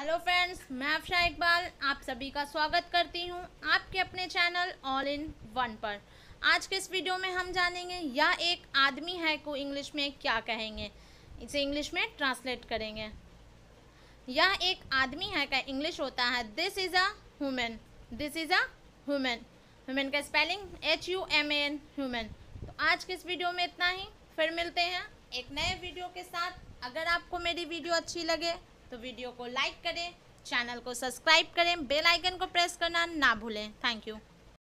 Hello friends, मैं अफशा इकबाल आप सभी का स्वागत करती हूं आपके अपने चैनल ऑल इन वन पर। आज के इस वीडियो में हम जानेंगे या एक आदमी है को इंग्लिश में क्या कहेंगे। इसे इंग्लिश में ट्रांसलेट करेंगे। यह एक आदमी है का इंग्लिश होता है this is a human. This is a human. Human का स्पेलिंग HUMAN ह्यूमन। तो आज के इस वीडियो में इतना ही। फिर मिलते हैं एक नए वीडियो के साथ। अगर आपको मेरी वीडियो अच्छी लगे तो वीडियो को लाइक करें, चैनल को सब्सक्राइब करें, बेल आइकन को प्रेस करना ना भूलें। Thank you.